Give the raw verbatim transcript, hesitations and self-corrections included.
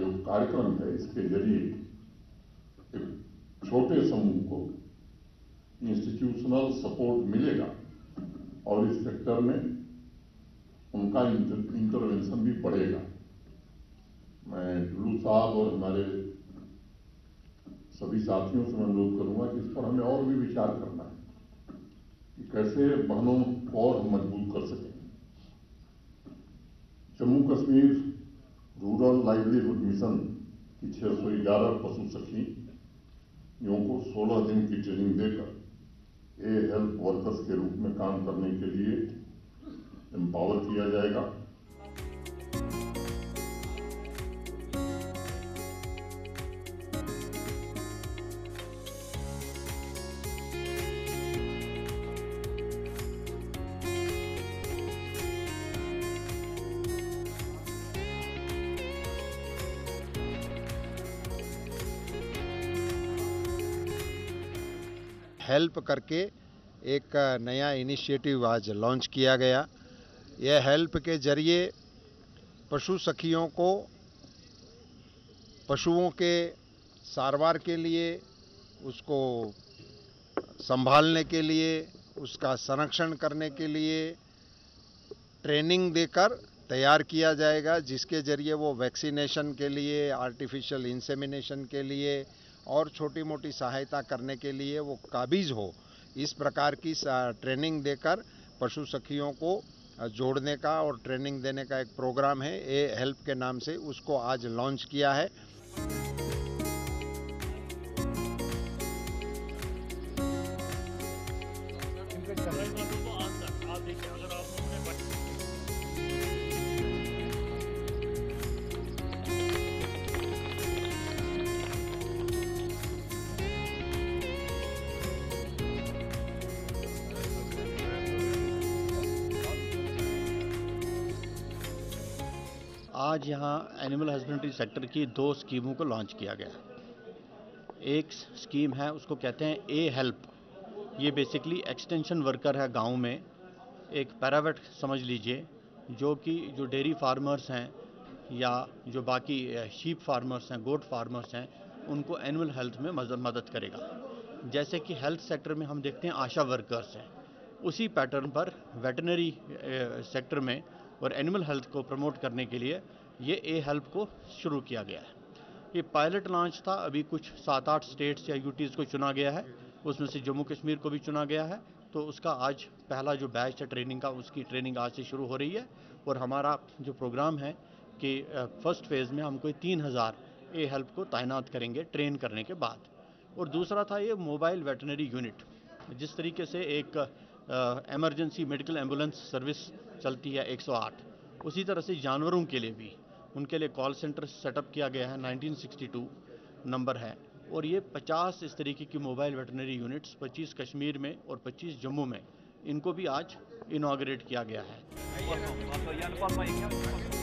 जो कार्यक्रम है इसके जरिए एक छोटे समूह को इंस्टीट्यूशनल सपोर्ट मिलेगा और इस सेक्टर में उनका इंटरवेंशन भी बढ़ेगा। मैं टुल्लू साहब और हमारे सभी साथियों से अनुरोध करूंगा कि इस पर हमें और भी विचार करना है कि कैसे बहनों को और मजबूत कर सकें। Jammu Kashmir rural livelihood mission की छह सौ ग्यारह पशु सखियों को सोलह दिन की ट्रेनिंग देकर ए हेल्थ वर्कर्स के रूप में काम करने के लिए एम्पावर किया जाएगा। हेल्प करके एक नया इनिशिएटिव आज लॉन्च किया गया। यह हेल्प के जरिए पशु सखियों को पशुओं के सारवार के लिए, उसको संभालने के लिए, उसका संरक्षण करने के लिए ट्रेनिंग देकर तैयार किया जाएगा, जिसके जरिए वो वैक्सीनेशन के लिए, आर्टिफिशियल इंसेमिनेशन के लिए और छोटी मोटी सहायता करने के लिए वो काबिज हो। इस प्रकार की ट्रेनिंग देकर पशु सखियों को जोड़ने का और ट्रेनिंग देने का एक प्रोग्राम है, ए हेल्प के नाम से, उसको आज लॉन्च किया है। आज यहाँ एनिमल हस्बेंड्री सेक्टर की दो स्कीमों को लॉन्च किया गया। एक स्कीम है, उसको कहते हैं ए हेल्प। ये बेसिकली एक्सटेंशन वर्कर है गांव में, एक पैरावेट समझ लीजिए, जो कि जो डेयरी फार्मर्स हैं या जो बाकी शीप फार्मर्स हैं, गोट फार्मर्स हैं, उनको एनिमल हेल्थ में मदद करेगा। जैसे कि हेल्थ सेक्टर में हम देखते हैं आशा वर्कर्स हैं, उसी पैटर्न पर वेटरनरी सेक्टर में और एनिमल हेल्थ को प्रमोट करने के लिए ये ए हेल्प को शुरू किया गया है। ये पायलट लॉन्च था, अभी कुछ सात आठ स्टेट्स या यूटीज़ को चुना गया है, उसमें से जम्मू कश्मीर को भी चुना गया है। तो उसका आज पहला जो बैच है ट्रेनिंग का, उसकी ट्रेनिंग आज से शुरू हो रही है। और हमारा जो प्रोग्राम है कि फर्स्ट फेज़ में हम कोई तीन हज़ार ए हेल्प को तैनात करेंगे ट्रेन करने के बाद। और दूसरा था ये मोबाइल वेटरनरी यूनिट। जिस तरीके से एक एमरजेंसी मेडिकल एम्बुलेंस सर्विस चलती है एक सौ आठ, उसी तरह से जानवरों के लिए भी उनके लिए कॉल सेंटर सेटअप किया गया है, नाइनटीन सिक्सटी टू नंबर है। और ये पचास इस तरीके की मोबाइल वेटरनरी यूनिट्स, पच्चीस कश्मीर में और पच्चीस जम्मू में, इनको भी आज इनॉग्रेट किया गया है।